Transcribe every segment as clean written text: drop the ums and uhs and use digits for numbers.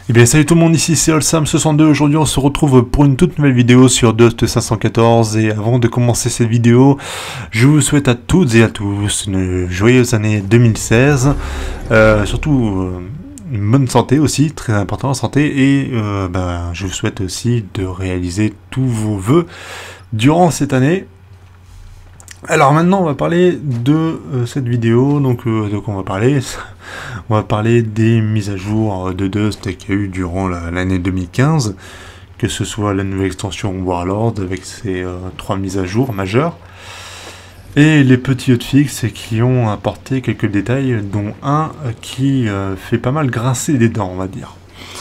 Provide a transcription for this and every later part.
Eh bien salut tout le monde, ici c'est Olsam62, aujourd'hui on se retrouve pour une toute nouvelle vidéo sur Dust 514 et avant de commencer cette vidéo, je vous souhaite à toutes et à tous une joyeuse année 2016, surtout une bonne santé aussi, très important la santé, et je vous souhaite aussi de réaliser tous vos vœux durant cette année. Alors maintenant on va parler de cette vidéo, donc de quoi on va parler des mises à jour de Dust qu'il y a eu durant l'année 2015, que ce soit la nouvelle extension Warlord avec ses 3 mises à jour majeures, et les petits hotfix qui ont apporté quelques détails, dont un qui fait pas mal grincer des dents, on va dire.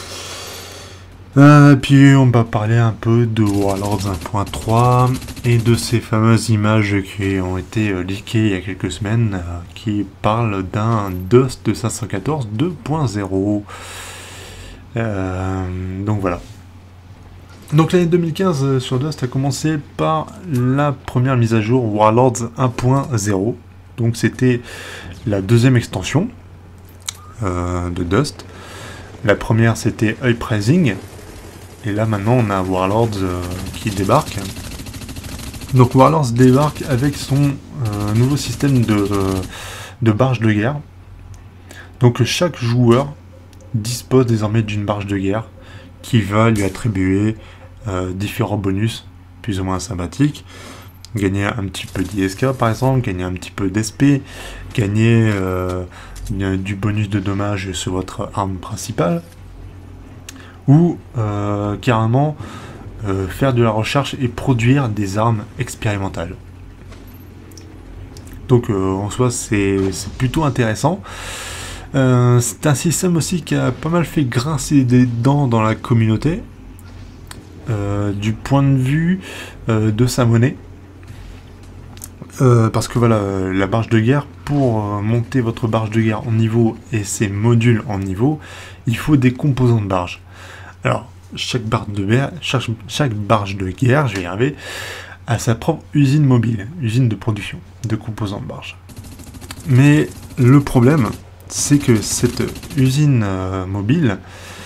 Puis on va parler un peu de Warlords 1.3 et de ces fameuses images qui ont été leakées il y a quelques semaines qui parlent d'un Dust 514 2.0. Donc voilà. Donc l'année 2015 sur Dust a commencé par la première mise à jour Warlords 1.0. Donc c'était la deuxième extension de Dust. La première c'était Uprising. Et là maintenant on a Warlords qui débarque. Donc Warlords débarque avec son nouveau système de barge de guerre. Donc chaque joueur dispose désormais d'une barge de guerre qui va lui attribuer différents bonus plus ou moins sympathiques. Gagner un petit peu d'ISK par exemple, gagner un petit peu d'SP, gagner du bonus de dommage sur votre arme principale. Ou carrément faire de la recherche et produire des armes expérimentales. Donc en soi c'est plutôt intéressant. C'est un système aussi qui a pas mal fait grincer des dents dans la communauté du point de vue de sa monnaie. Parce que voilà, la barge de guerre, pour monter votre barge de guerre en niveau et ses modules en niveau, il faut des composants de barge. Alors, chaque barge de guerre, je vais y arriver, a sa propre usine mobile, usine de production de composants de barge. Mais le problème, c'est que cette usine mobile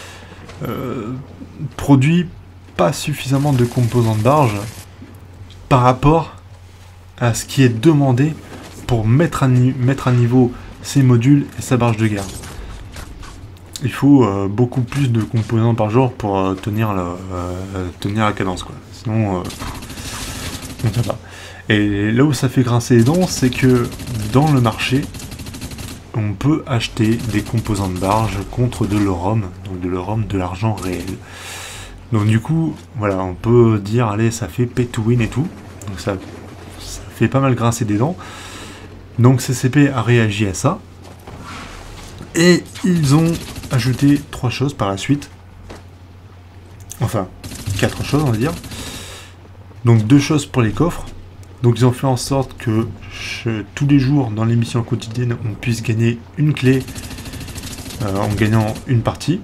produit pas suffisamment de composants de barge par rapport à ce qui est demandé pour mettre à niveau ses modules et sa barge de guerre. Il faut beaucoup plus de composants par jour pour tenir la cadence, quoi. Sinon, on ne va pas. Et là où ça fait grincer les dents, c'est que dans le marché, on peut acheter des composants de barge contre de l'eurum, donc de l'eurum, de l'argent réel. Donc du coup, voilà, on peut dire, allez, ça fait pay to win et tout. Donc ça fait pas mal grincer des dents. Donc CCP a réagi à ça. Et ils ont ajouté 3 choses par la suite. Enfin, 4 choses on va dire. Donc 2 choses pour les coffres. Donc ils ont fait en sorte que tous les jours dans les missions quotidiennes on puisse gagner une clé en gagnant une partie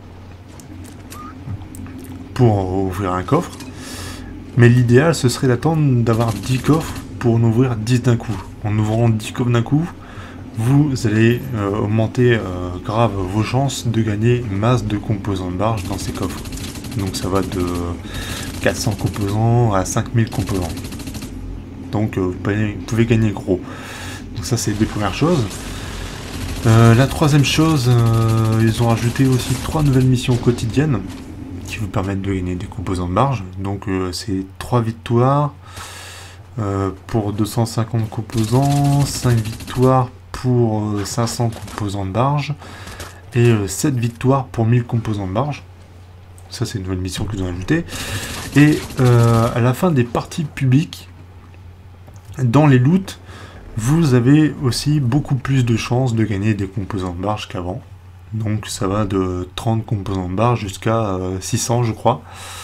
pour ouvrir un coffre. Mais l'idéal ce serait d'attendre d'avoir 10 coffres pour en ouvrir 10 d'un coup. En ouvrant 10 coffres d'un coup, vous allez augmenter grave vos chances de gagner une masse de composants de barge dans ces coffres. Donc ça va de 400 composants à 5000 composants. Donc vous pouvez gagner gros. Donc ça c'est les 2 premières choses. La troisième chose, ils ont rajouté aussi 3 nouvelles missions quotidiennes qui vous permettent de gagner des composants de barge. Donc c'est 3 victoires pour 250 composants, 5 victoires pour 500 composants de barge et 7 victoires pour 1000 composants de barge. Ça c'est une nouvelle mission qu'ils ont ajoutée. Et à la fin des parties publiques, dans les loots, vous avez aussi beaucoup plus de chances de gagner des composants de barge qu'avant. Donc ça va de 30 composants de barge jusqu'à 600 je crois.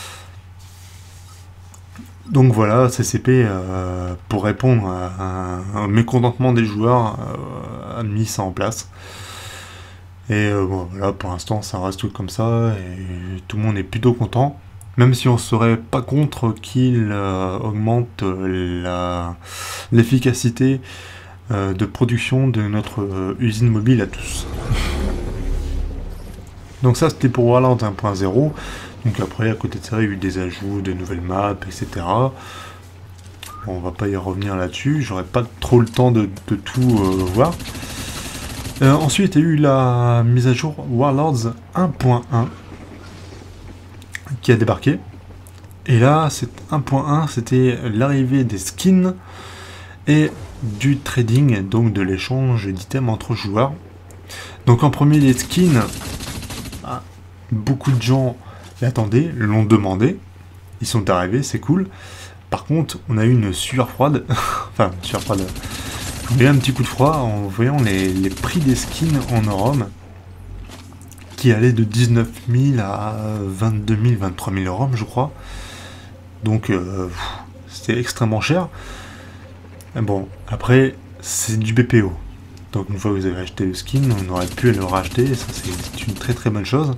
Donc voilà, CCP, pour répondre à un mécontentement des joueurs, a mis ça en place. Et bon, voilà, pour l'instant, ça reste tout comme ça, et tout le monde est plutôt content. Même si on ne serait pas contre qu'il augmente l'efficacité de production de notre usine mobile à tous. Donc ça c'était pour Warlords 1.0. Donc après à côté de ça il y a eu des ajouts, des nouvelles maps, etc. Bon, on va pas y revenir là-dessus, j'aurais pas trop le temps de tout voir. Ensuite il y a eu la mise à jour Warlords 1.1 qui a débarqué. Et là, cette 1.1, c'était l'arrivée des skins et du trading, donc de l'échange d'items entre joueurs. Donc en premier, les skins, beaucoup de gens l'attendaient, l'ont demandé, ils sont arrivés, c'est cool. Par contre, on a eu une sueur froide, enfin, une sueur froide, on a eu un petit coup de froid en voyant les prix des skins en Europe, qui allaient de 19 000 à 22 000, 23 000 euros, je crois. Donc, c'était extrêmement cher. Bon, après, c'est du BPO. Donc, une fois que vous avez acheté le skin, on aurait pu le racheter. Et ça, c'est une très très bonne chose.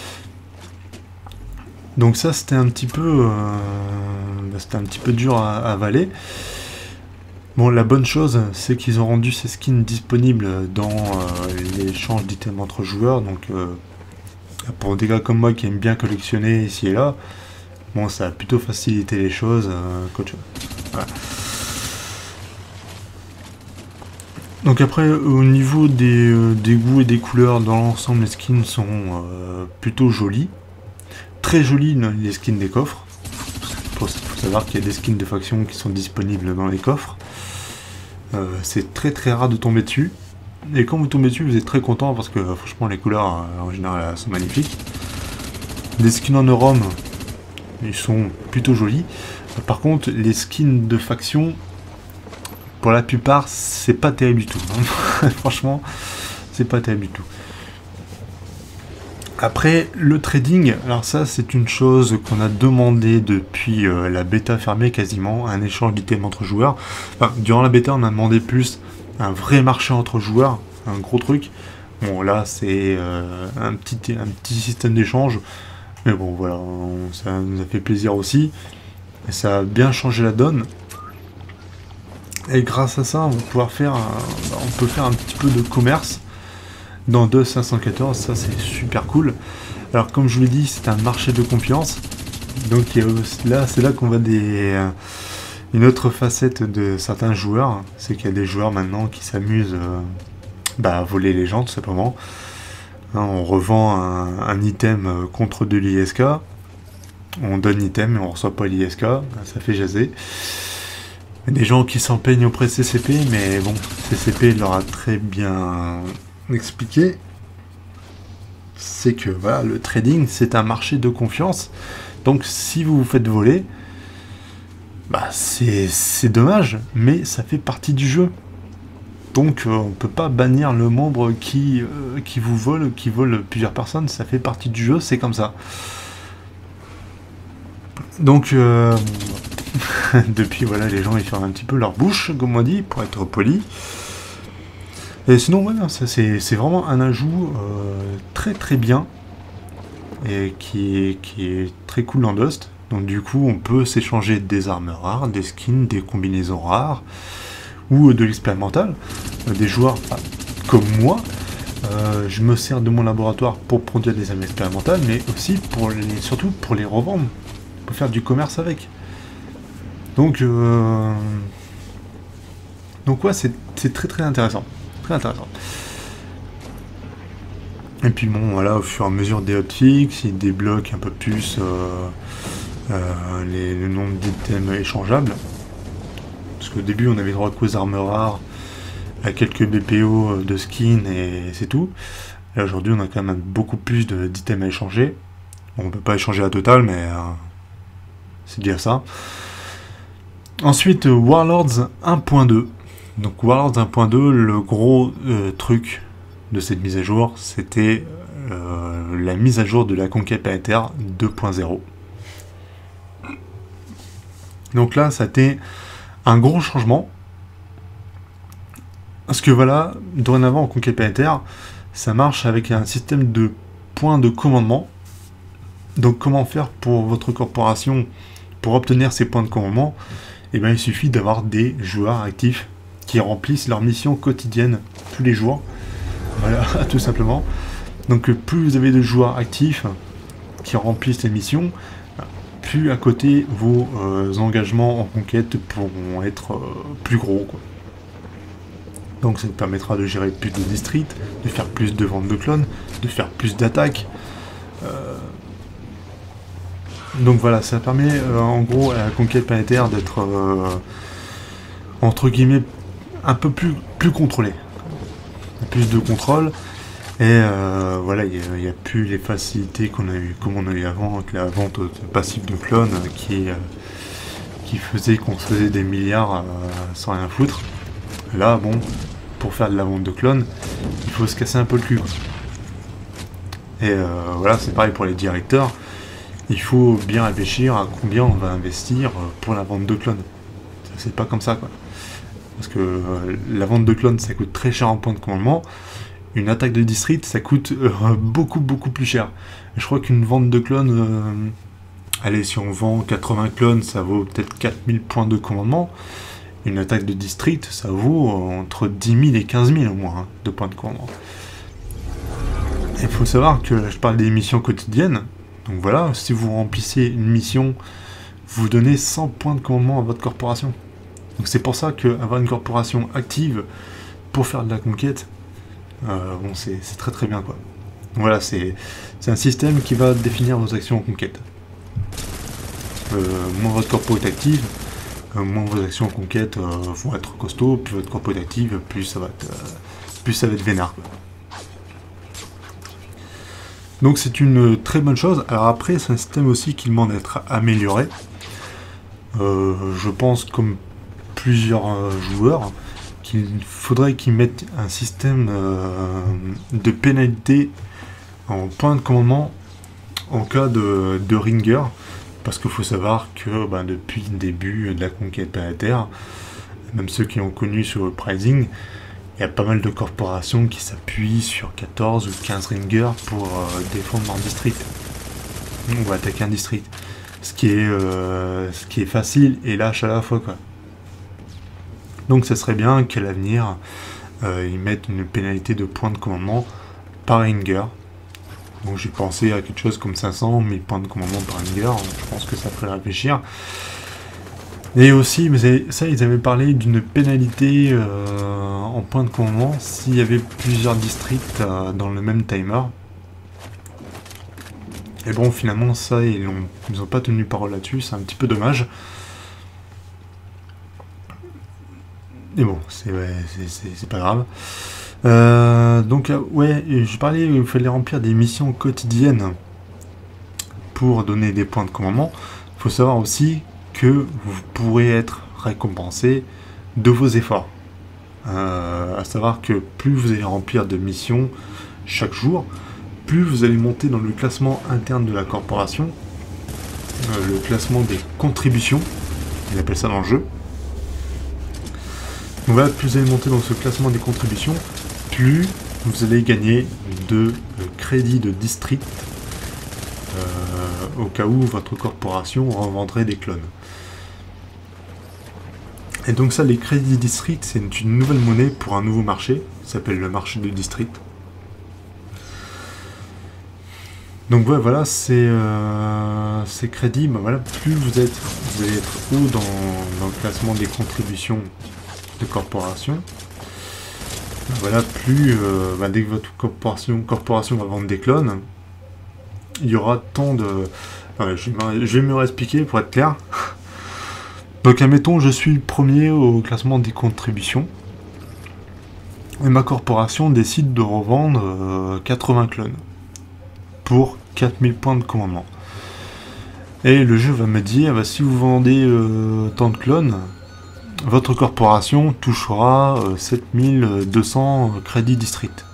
Donc ça, c'était un petit peu dur à avaler. Bon, la bonne chose, c'est qu'ils ont rendu ces skins disponibles dans l'échange d'items entre joueurs. Donc, pour des gars comme moi qui aiment bien collectionner ici et là, bon, ça a plutôt facilité les choses qu'autre chose. Voilà. Donc après, au niveau des goûts et des couleurs, dans l'ensemble, les skins sont plutôt jolis. Très jolis, les skins des coffres. Il faut savoir qu'il y a des skins de faction qui sont disponibles dans les coffres. C'est très très rare de tomber dessus. Et quand vous tombez dessus, vous êtes très content parce que franchement, les couleurs, en général, sont magnifiques. Les skins en Eurom, ils sont plutôt jolis. Par contre, les skins de faction, pour la plupart, c'est pas terrible du tout. Hein. Franchement, c'est pas terrible du tout. Après, le trading, alors ça, c'est une chose qu'on a demandé depuis la bêta fermée quasiment, un échange d'items entre joueurs. Enfin, durant la bêta, on a demandé plus un vrai marché entre joueurs, un gros truc. Bon, là, c'est un petit système d'échange. Mais bon, voilà, ça nous a fait plaisir aussi. Et ça a bien changé la donne. Et grâce à ça, on va pouvoir faire on peut faire un petit peu de commerce dans 2.514, ça c'est super cool. Alors comme je vous l'ai dit, c'est un marché de confiance. Donc là, c'est là qu'on voit une autre facette de certains joueurs. C'est qu'il y a des joueurs maintenant qui s'amusent à voler les gens, tout simplement. Hein, on revend un item contre de l'ISK. On donne l'item et on reçoit pas l'ISK. Ça fait jaser. Il y a des gens qui s'en peignent auprès de CCP, mais bon, CCP leur a très bien expliqué. C'est que voilà, le trading, c'est un marché de confiance. Donc si vous vous faites voler, c'est dommage, mais ça fait partie du jeu. Donc on peut pas bannir le membre qui vous vole, qui vole plusieurs personnes, ça fait partie du jeu, c'est comme ça. Donc depuis, voilà, les gens ils ferment un petit peu leur bouche, comme on dit, pour être poli. Et sinon, voilà, c'est vraiment un ajout très très bien et qui est très cool dans Dust. Donc du coup, on peut s'échanger des armes rares, des skins, des combinaisons rares ou de l'expérimental. Des joueurs comme moi, je me sers de mon laboratoire pour produire des armes expérimentales, mais aussi surtout pour les revendre, pour faire du commerce avec. Donc ouais, c'est très très intéressant. Très intéressant. Et puis bon, voilà, au fur et à mesure des hotfix, ils débloquent un peu plus le nombre d'items échangeables. Parce qu'au début, on avait droit qu'aux armes rares, à quelques BPO de skins et c'est tout. Là aujourd'hui, on a quand même beaucoup plus d'items à échanger. Bon, on peut pas échanger la totale, mais c'est déjà ça. Ensuite, Warlords 1.2. Donc Warlords 1.2, le gros truc de cette mise à jour, c'était la mise à jour de la conquête planétaire 2.0. Donc là, ça a été un gros changement. Parce que voilà, dorénavant en conquête planétaire, ça marche avec un système de points de commandement. Donc comment faire pour votre corporation pour obtenir ces points de commandement? Eh bien, il suffit d'avoir des joueurs actifs qui remplissent leur mission quotidienne tous les jours. Voilà, tout simplement. Donc plus vous avez de joueurs actifs qui remplissent les missions, plus à côté vos engagements en conquête pourront être plus gros, quoi. Donc ça vous permettra de gérer plus de districts, de faire plus de ventes de clones, de faire plus d'attaques. Donc voilà, ça permet en gros à la conquête planétaire d'être entre guillemets un peu plus contrôlée. Plus de contrôle. Et voilà, il n'y a plus les facilités qu'on a eu, comme on a eu avant, avec la vente passive de clones qui faisait qu'on se faisait des milliards sans rien foutre. Là, bon, pour faire de la vente de clones, il faut se casser un peu le cul, quoi. Et voilà, c'est pareil pour les directeurs. Il faut bien réfléchir à combien on va investir pour la vente de clones. C'est pas comme ça, quoi. Parce que la vente de clones, ça coûte très cher en points de commandement. Une attaque de district, ça coûte beaucoup plus cher. Et je crois qu'une vente de clones, allez, si on vend 80 clones, ça vaut peut-être 4000 points de commandement. Une attaque de district, ça vaut entre 10 000 et 15 000 au moins, hein, de points de commandement. Il faut savoir que je parle des missions quotidiennes. Donc voilà, si vous remplissez une mission, vous donnez 100 points de commandement à votre corporation. Donc c'est pour ça qu'avoir une corporation active pour faire de la conquête, bon, c'est très bien, quoi. Donc voilà, c'est un système qui va définir vos actions en conquête. Moins votre corpo est active, moins vos actions en conquête vont être costauds, plus votre corpo est active, plus ça va être vénard, quoi. Donc c'est une très bonne chose. Alors après, c'est un système aussi qui demande d'être amélioré. Je pense, comme plusieurs joueurs, qu'il faudrait qu'ils mettent un système de pénalité en point de commandement en cas de ringer, parce qu'il faut savoir que depuis le début de la conquête planétaire, même ceux qui ont connu sur le pricing, il y a pas mal de corporations qui s'appuient sur 14 ou 15 ringers pour défendre leur district. On va attaquer un district. Ce qui est facile et lâche à la fois, quoi. Donc ça serait bien qu'à l'avenir, ils mettent une pénalité de points de commandement par ringer. Donc j'ai pensé à quelque chose comme 500 000 points de commandement par ringer. Je pense que ça ferait réfléchir. Et aussi, mais ça, ils avaient parlé d'une pénalité en points de commandement s'il y avait plusieurs districts dans le même timer. Et bon, finalement, ça, ils n'ont pas tenu parole là-dessus, c'est un petit peu dommage. Et bon, c'est pas grave. Donc, ouais, je parlais, il fallait remplir des missions quotidiennes pour donner des points de commandement. Il faut savoir aussi que vous pourrez être récompensé de vos efforts. À savoir que plus vous allez remplir de missions chaque jour, plus vous allez monter dans le classement interne de la corporation, le classement des contributions, ils appellent ça dans le jeu. Donc voilà, plus vous allez monter dans ce classement des contributions, plus vous allez gagner de crédits de district au cas où votre corporation revendrait des clones. Et donc ça, les crédits district, c'est une nouvelle monnaie pour un nouveau marché, qui s'appelle le marché de district. Donc ouais, voilà, ces crédits, voilà, plus vous allez être haut dans le classement des contributions de corporation. Voilà, plus dès que votre corporation va vendre des clones, il y aura tant de... je vais me réexpliquer pour être clair. Donc admettons, je suis le premier au classement des contributions. Et ma corporation décide de revendre 80 clones pour 4000 points de commandement. Et le jeu va me dire, si vous vendez tant de clones, votre corporation touchera 7200 crédits district.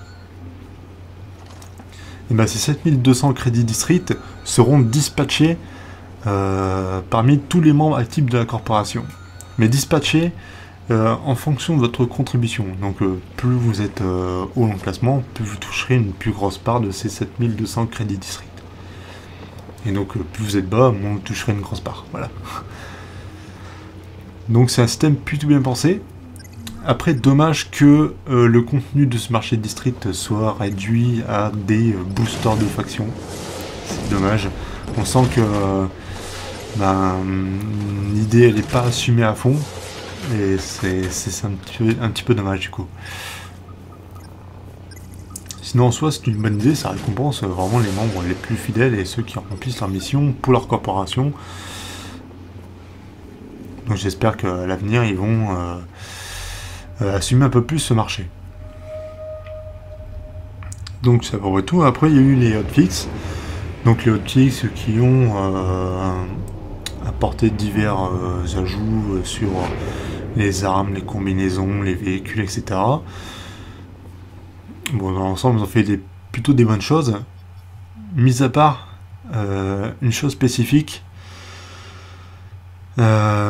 Et ces 7200 crédits district seront dispatchés parmi tous les membres actifs de la corporation. Mais dispatchés en fonction de votre contribution. Donc plus vous êtes haut dans le classement, plus vous toucherez une plus grosse part de ces 7200 crédits district. Et donc plus vous êtes bas, moins vous toucherez une grosse part. Voilà. Donc c'est un système plutôt bien pensé. Après, dommage que le contenu de ce marché de district soit réduit à des boosters de factions. C'est dommage. On sent que l'idée elle n'est pas assumée à fond. Et c'est un petit peu dommage du coup. Sinon en soi c'est une bonne idée, ça récompense vraiment les membres les plus fidèles et ceux qui remplissent leur mission pour leur corporation. Donc j'espère qu'à l'avenir ils vont assumer un peu plus ce marché. Donc ça va tout. Après il y a eu les hotfix. Donc les hotfix qui ont apporté divers ajouts sur les armes, les combinaisons, les véhicules, etc. Bon, dans l'ensemble, ils ont fait plutôt des bonnes choses. Mis à part une chose spécifique qui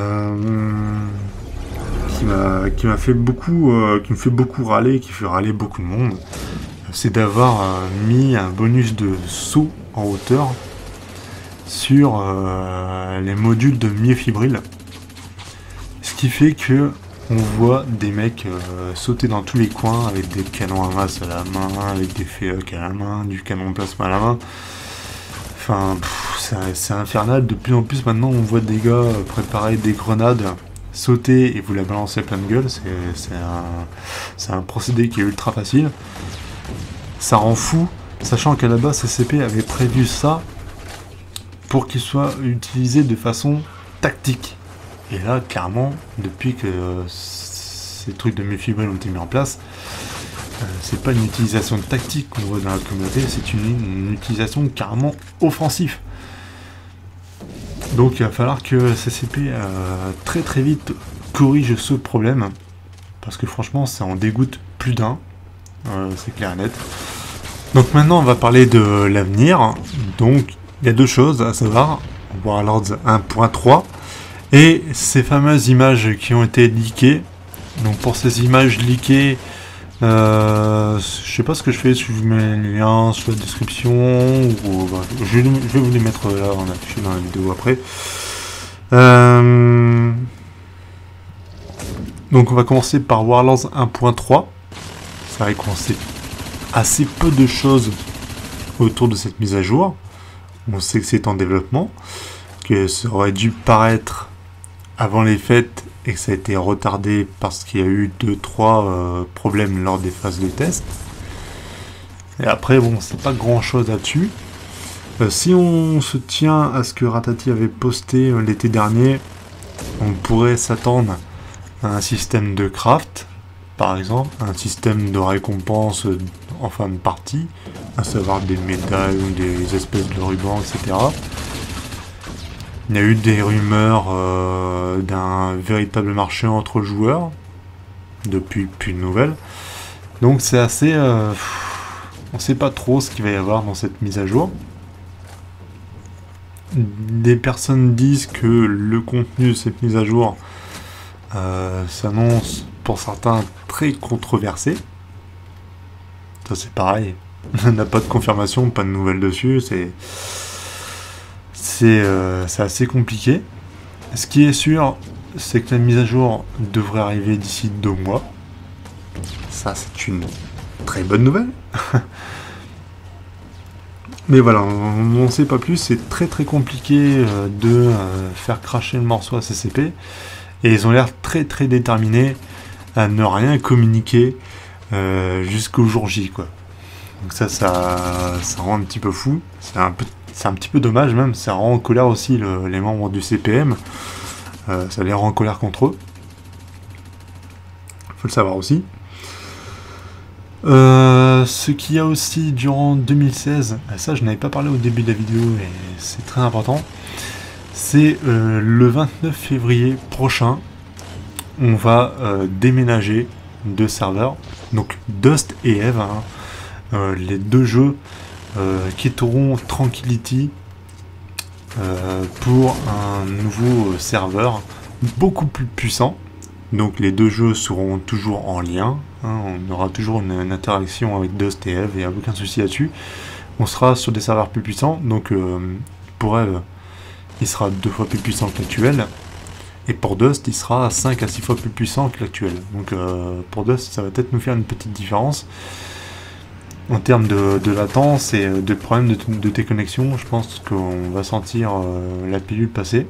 me fait beaucoup râler, qui fait râler beaucoup de monde, c'est d'avoir mis un bonus de saut en hauteur sur les modules de myofibril. Ce qui fait que on voit des mecs sauter dans tous les coins avec des canons à masse à la main, avec des FEOC à la main, du canon plasma à la main. Enfin, c'est infernal. De plus en plus maintenant, on voit des gars préparer des grenades, sauter et vous la balancer à pleine gueule. C'est un procédé qui est ultra facile. Ça rend fou, sachant qu'à la base, CCP avait prévu ça pour qu'il soit utilisé de façon tactique. Et là, clairement, depuis que ces trucs de myofibril ont été mis en place, c'est pas une utilisation tactique qu'on voit dans la communauté, c'est une utilisation carrément offensive. Donc il va falloir que CCP très très vite corrige ce problème, parce que franchement ça en dégoûte plus d'un, c'est clair et net. Donc maintenant on va parler de l'avenir. Donc il y a deux choses à savoir, Warlords 1.3, et ces fameuses images qui ont été leakées. Donc pour ces images leakées, je sais pas ce que je fais, si je vous mets les liens sur la description, ou je vais vous les mettre là en affiché dans la vidéo après. Donc on va commencer par Warlords 1.3. C'est vrai qu'on sait assez peu de choses autour de cette mise à jour. On sait que c'est en développement, que ça aurait dû paraître avant les fêtes et que ça a été retardé parce qu'il y a eu 2-3 problèmes lors des phases de test. Et après, bon, c'est pas grand chose là-dessus. Si on se tient à ce que Ratati avait posté l'été dernier, on pourrait s'attendre à un système de craft, par exemple, un système de récompense en fin de partie, à savoir des médailles ou des espèces de rubans, etc. Il y a eu des rumeurs d'un véritable marché entre joueurs, depuis plus de nouvelles. Donc c'est assez... on sait pas trop ce qu'il va y avoir dans cette mise à jour. Des personnes disent que le contenu de cette mise à jour s'annonce pour certains très controversé. Ça c'est pareil, on n'a pas de confirmation, pas de nouvelles dessus, c'est assez compliqué. Ce qui est sûr, c'est que la mise à jour devrait arriver d'ici 2 mois. Ça, c'est une très bonne nouvelle. Mais voilà, on n'en sait pas plus. C'est très très compliqué de faire cracher le morceau à CCP. Et ils ont l'air très très déterminés à ne rien communiquer jusqu'au jour J, quoi. Donc ça rend un petit peu fou. C'est un petit peu dommage même, ça rend en colère aussi les membres du CPM, ça les rend en colère contre eux. Faut le savoir aussi. Ce qu'il y a aussi durant 2016, ça je n'avais pas parlé au début de la vidéo et c'est très important, c'est le 29 février prochain, on va déménager 2 serveurs, donc Dust et Eve, les 2 jeux quitteront Tranquility pour un nouveau serveur beaucoup plus puissant. Donc les 2 jeux seront toujours en lien, on aura toujours une interaction avec Dust et Eve, il n'y a aucun souci là-dessus. On sera sur des serveurs plus puissants, donc pour Eve il sera 2 fois plus puissant que l'actuel, Et pour Dust, il sera 5 à 6 fois plus puissant que l'actuel. Donc pour Dust, ça va peut-être nous faire une petite différence. En termes de latence et de problème de tes connexions, je pense qu'on va sentir la pilule passer.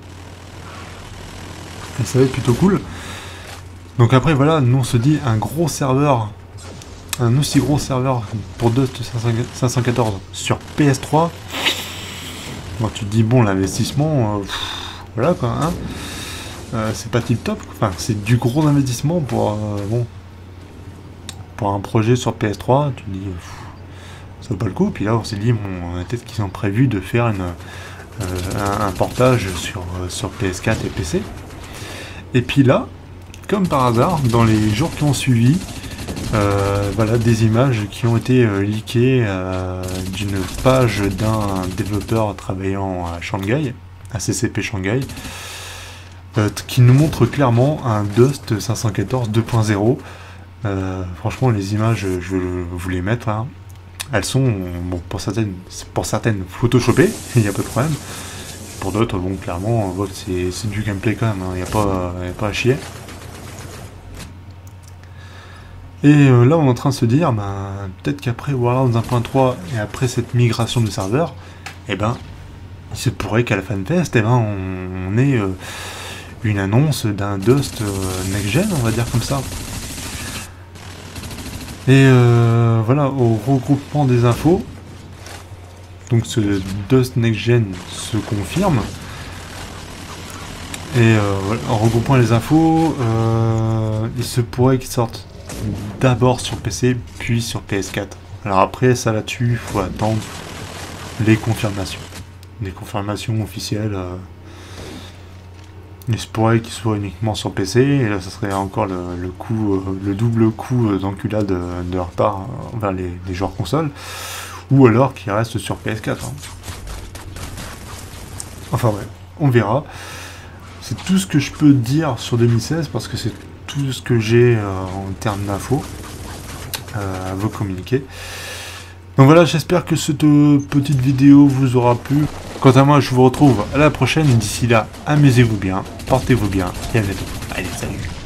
Et ça va être plutôt cool. Donc après voilà, nous on se dit un gros serveur, un aussi gros serveur pour Dust 514 sur PS3. Bon, tu te dis bon, l'investissement, voilà quoi, hein. C'est pas tip top, enfin c'est du gros investissement pour bon, pour un projet sur PS3. Tu te dis ça vaut pas le coup. Puis là on s'est dit bon, peut-être qu'ils ont prévu de faire un portage sur PS4 et PC. Et puis là, comme par hasard, dans les jours qui ont suivi, voilà des images qui ont été leakées d'une page d'un développeur travaillant à Shanghai, à CCP Shanghai, qui nous montre clairement un Dust 514 2.0. Franchement, les images, je vais vous les mettre là. Elles sont, bon, pour certaines photoshopées, il n'y a pas de problème. Pour d'autres, bon, clairement, c'est du gameplay quand même, il n'y a pas à chier. Et là, on est en train de se dire, ben, peut-être qu'après Warlords 1.3 et après cette migration de serveur, eh ben, il se pourrait qu'à la FanFest, eh ben, on ait une annonce d'un Dust Next Gen, on va dire comme ça. Et voilà, au regroupement des infos, donc ce Dust Next Gen se confirme. Et voilà, en regroupant les infos, il se pourrait qu'il sorte d'abord sur PC, puis sur PS4. Alors après, ça là-dessus, il faut attendre les confirmations. Les confirmations officielles. Il se pourrait qu'il soit uniquement sur PC, et là, ça serait encore le double coup d'enculade de leur part envers les joueurs consoles, ou alors qu'il reste sur PS4. Hein. Enfin ouais, on verra. C'est tout ce que je peux dire sur 2016, parce que c'est tout ce que j'ai en termes d'infos à vous communiquer. Donc voilà, j'espère que cette petite vidéo vous aura plu. Quant à moi, je vous retrouve à la prochaine. D'ici là, amusez-vous bien, portez-vous bien et à bientôt. Allez, salut!